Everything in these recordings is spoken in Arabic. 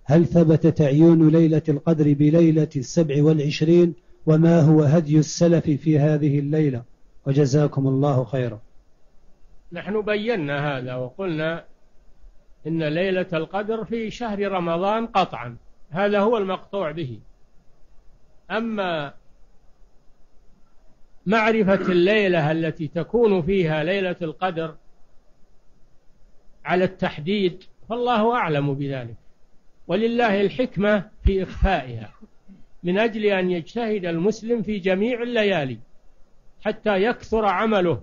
هل ثبت تعيين ليلة القدر بليلة 27؟ وما هو هدي السلف في هذه الليلة؟ وجزاكم الله خيرا. نحن بينا هذا وقلنا إن ليلة القدر في شهر رمضان قطعا، هذا هو المقطوع به. أما معرفة الليلة التي تكون فيها ليلة القدر على التحديد فالله أعلم بذلك، ولله الحكمة في إخفائها، من أجل أن يجتهد المسلم في جميع الليالي حتى يكثر عمله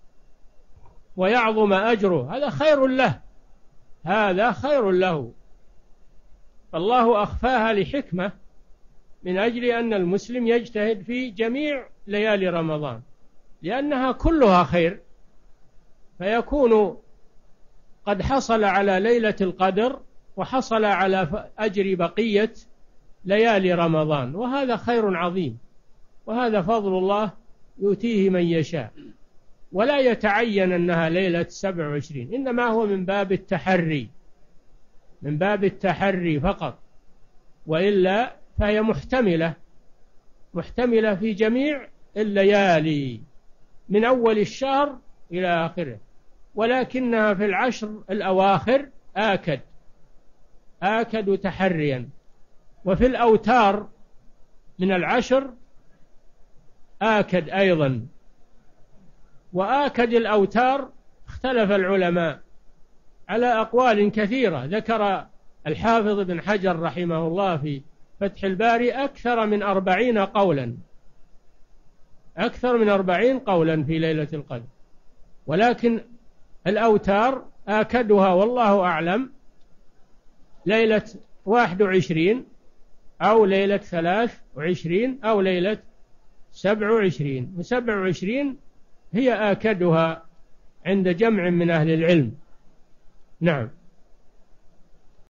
ويعظم أجره، هذا خير له، هذا خير له. فالله أخفاها لحكمة، من أجل أن المسلم يجتهد في جميع ليالي رمضان، لأنها كلها خير، فيكون قد حصل على ليلة القدر وحصل على أجر بقية ليالي رمضان، وهذا خير عظيم، وهذا فضل الله يؤتيه من يشاء. ولا يتعين أنها ليلة 27، إنما هو من باب التحري، من باب التحري فقط، وإلا فهي محتملة في جميع الليالي من أول الشهر إلى آخره، ولكنها في العشر الأواخر آكد تحريا، وفي الأوتار من العشر آكد أيضا. وآكد الأوتار اختلف العلماء على أقوال كثيرة، ذكر الحافظ بن حجر رحمه الله في فتح الباري أكثر من 40 قولا، أكثر من 40 قولا في ليلة القدر، ولكن الأوتار آكدها والله أعلم ليلة 21 أو ليلة 23 أو ليلة 27، و27 هي آكدها عند جمع من أهل العلم. نعم.